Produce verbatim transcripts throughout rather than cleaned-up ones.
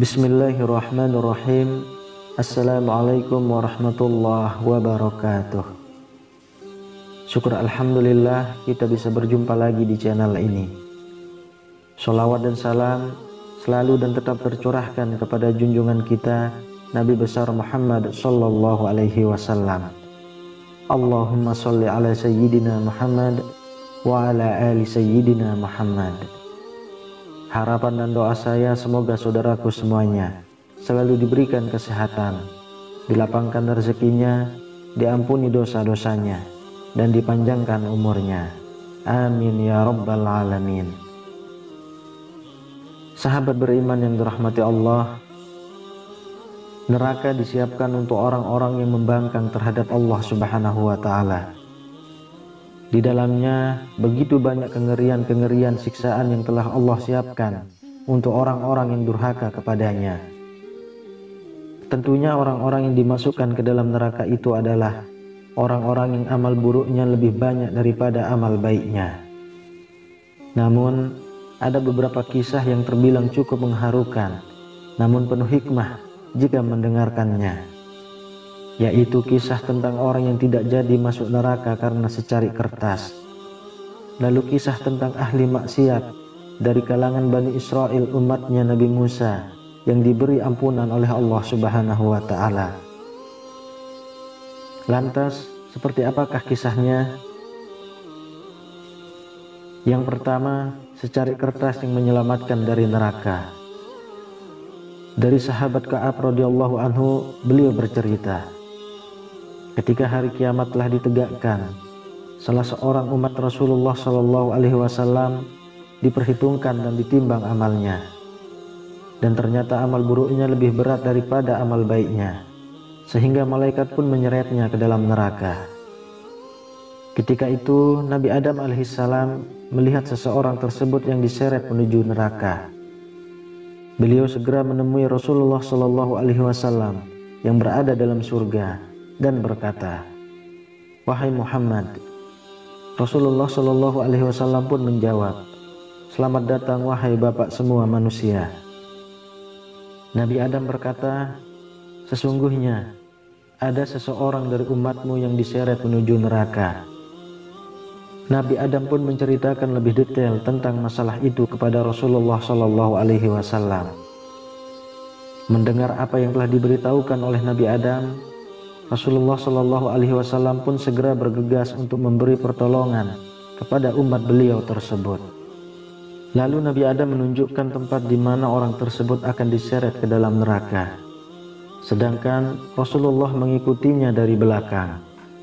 Bismillahirrahmanirrahim. Assalamualaikum warahmatullahi wabarakatuh. Syukur alhamdulillah kita bisa berjumpa lagi di channel ini. Sholawat dan salam selalu dan tetap tercurahkan kepada junjungan kita Nabi besar Muhammad sallallahu alaihi wasallam. Allahumma sholli ala sayyidina Muhammad wa ala ali sayyidina Muhammad. Harapan dan doa saya semoga saudaraku semuanya selalu diberikan kesehatan, dilapangkan rezekinya, diampuni dosa-dosanya, dan dipanjangkan umurnya. Amin ya rabbal alamin. Sahabat beriman yang dirahmati Allah, neraka disiapkan untuk orang-orang yang membangkang terhadap Allah Subhanahu wa ta'ala. Di dalamnya begitu banyak kengerian-kengerian siksaan yang telah Allah siapkan untuk orang-orang yang durhaka kepadanya. Tentunya orang-orang yang dimasukkan ke dalam neraka itu adalah orang-orang yang amal buruknya lebih banyak daripada amal baiknya. Namun ada beberapa kisah yang terbilang cukup mengharukan, namun penuh hikmah jika mendengarkannya, yaitu kisah tentang orang yang tidak jadi masuk neraka karena secari kertas. Lalu kisah tentang ahli maksiat dari kalangan Bani Israel, umatnya Nabi Musa, yang diberi ampunan oleh Allah Subhanahu wa ta'ala. Lantas seperti apakah kisahnya? Yang pertama, secari kertas yang menyelamatkan dari neraka. Dari sahabat Ka'ab radhiyallahu anhu, beliau bercerita, ketika hari kiamat telah ditegakkan, salah seorang umat Rasulullah Shallallahu Alaihi Wasallam diperhitungkan dan ditimbang amalnya, dan ternyata amal buruknya lebih berat daripada amal baiknya, sehingga malaikat pun menyeretnya ke dalam neraka. Ketika itu Nabi Adam alaihissalam melihat seseorang tersebut yang diseret menuju neraka. Beliau segera menemui Rasulullah Shallallahu Alaihi Wasallam yang berada dalam surga dan berkata, "Wahai Muhammad." Rasulullah Shallallahu Alaihi Wasallam pun menjawab, "Selamat datang wahai bapak semua manusia." Nabi Adam berkata, "Sesungguhnya ada seseorang dari umatmu yang diseret menuju neraka." Nabi Adam pun menceritakan lebih detail tentang masalah itu kepada Rasulullah Shallallahu Alaihi Wasallam. Mendengar apa yang telah diberitahukan oleh Nabi Adam, Rasulullah Shallallahu Alaihi Wasallam pun segera bergegas untuk memberi pertolongan kepada umat beliau tersebut. Lalu Nabi Adam menunjukkan tempat di mana orang tersebut akan diseret ke dalam neraka, sedangkan Rasulullah mengikutinya dari belakang.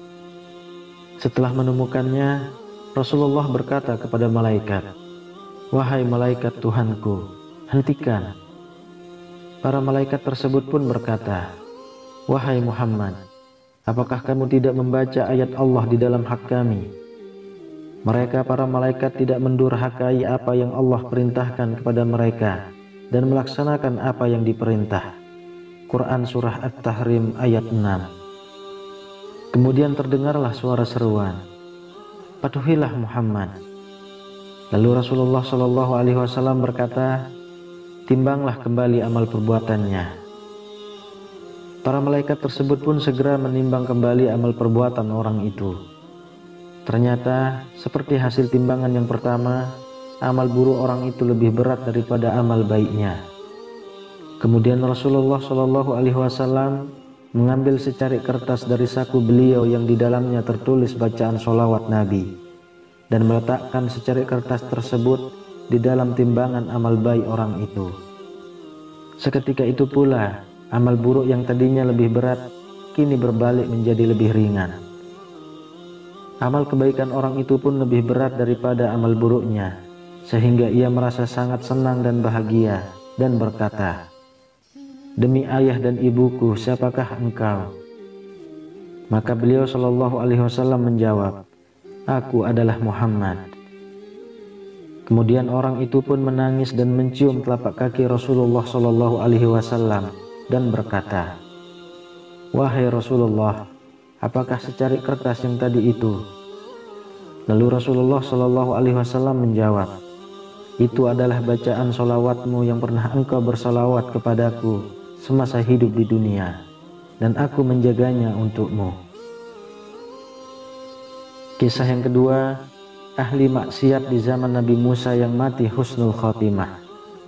Setelah menemukannya, Rasulullah berkata kepada malaikat, "Wahai malaikat Tuhanku, hentikan." Para malaikat tersebut pun berkata, "Wahai Muhammad, apakah kamu tidak membaca ayat Allah di dalam hak kami?" Mereka para malaikat tidak mendurhakai apa yang Allah perintahkan kepada mereka dan melaksanakan apa yang diperintah. Quran Surah At-Tahrim ayat enam. Kemudian terdengarlah suara seruan, "Patuhilah Muhammad." Lalu Rasulullah Shallallahu Alaihi Wasallam berkata, "Timbanglah kembali amal perbuatannya." Para malaikat tersebut pun segera menimbang kembali amal perbuatan orang itu. Ternyata seperti hasil timbangan yang pertama, amal buruk orang itu lebih berat daripada amal baiknya. Kemudian Rasulullah Shallallahu Alaihi Wasallam mengambil secari kertas dari saku beliau yang di dalamnya tertulis bacaan sholawat Nabi, dan meletakkan secari kertas tersebut di dalam timbangan amal baik orang itu. Seketika itu pula amal buruk yang tadinya lebih berat kini berbalik menjadi lebih ringan. Amal kebaikan orang itu pun lebih berat daripada amal buruknya, sehingga ia merasa sangat senang dan bahagia dan berkata, "Demi ayah dan ibuku, siapakah engkau?" Maka beliau Shallallahu Alaihi Wasallam menjawab, "Aku adalah Muhammad." Kemudian orang itu pun menangis dan mencium telapak kaki Rasulullah Shallallahu Alaihi Wasallam dan berkata, "Wahai Rasulullah, apakah secari kertas yang tadi itu?" Lalu Rasulullah Shallallahu Alaihi Wasallam menjawab, Itu adalah bacaan solawatmu yang pernah engkau bersolawat kepadaku semasa hidup di dunia, dan aku menjaganya untukmu. Kisah yang kedua, ahli maksiat di zaman Nabi Musa yang mati husnul khotimah.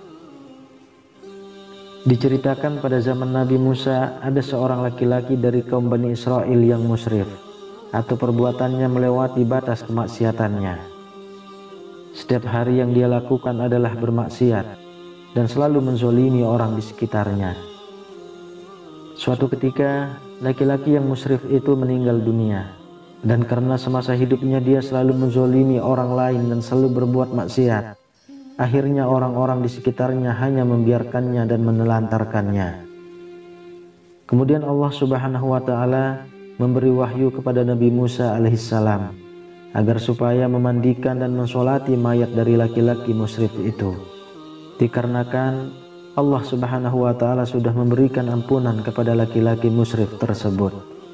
Diceritakan pada zaman Nabi Musa ada seorang laki-laki dari kaum Bani Israel yang musrif, atau perbuatannya melewati batas kemaksiatannya. Setiap hari yang dia lakukan adalah bermaksiat dan selalu menzolimi orang di sekitarnya. Suatu ketika, laki-laki yang musrif itu meninggal dunia, dan karena semasa hidupnya dia selalu menzolimi orang lain dan selalu berbuat maksiat, akhirnya orang-orang di sekitarnya hanya membiarkannya dan menelantarkannya. Kemudian Allah Subhanahu wa Ta'ala memberi wahyu kepada Nabi Musa alaihissalam agar supaya memandikan dan mensolati mayat dari laki-laki musrif itu, dikarenakan Allah Subhanahu wa Ta'ala sudah memberikan ampunan kepada laki-laki musrif tersebut.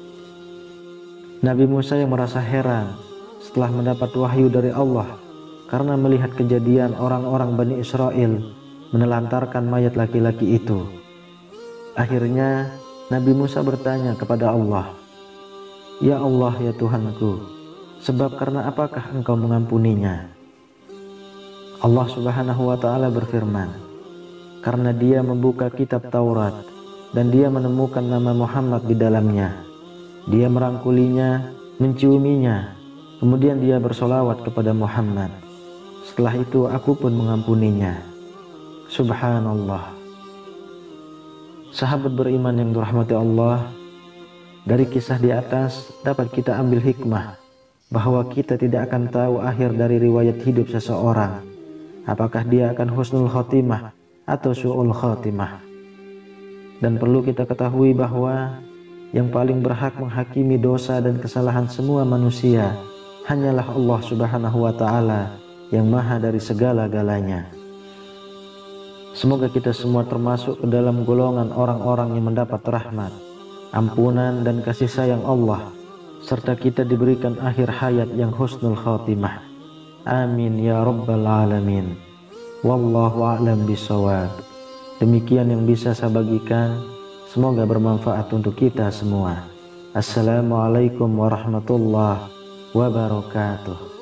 Nabi Musa yang merasa heran setelah mendapat wahyu dari Allah karena melihat kejadian orang-orang Bani Israel menelantarkan mayat laki-laki itu. Akhirnya Nabi Musa bertanya kepada Allah, "Ya Allah, ya Tuhanku, sebab karena apakah engkau mengampuninya?" Allah Subhanahu wa Ta'ala berfirman, "Karena dia membuka kitab Taurat dan dia menemukan nama Muhammad di dalamnya. Dia merangkulinya, menciuminya, kemudian dia bersolawat kepada Muhammad. Setelah itu aku pun mengampuninya." Subhanallah. Sahabat beriman yang dirahmati Allah, dari kisah di atas dapat kita ambil hikmah bahwa kita tidak akan tahu akhir dari riwayat hidup seseorang, apakah dia akan husnul khotimah atau su'ul khotimah. Dan perlu kita ketahui bahwa yang paling berhak menghakimi dosa dan kesalahan semua manusia hanyalah Allah Subhanahu wa Ta'ala yang maha dari segala-galanya. Semoga kita semua termasuk ke dalam golongan orang-orang yang mendapat rahmat, ampunan dan kasih sayang Allah, serta kita diberikan akhir hayat yang husnul khatimah. Amin ya rabbal alamin. Wallahu a'lam bishawab. Demikian yang bisa saya bagikan, semoga bermanfaat untuk kita semua. Assalamualaikum warahmatullahi wabarakatuh.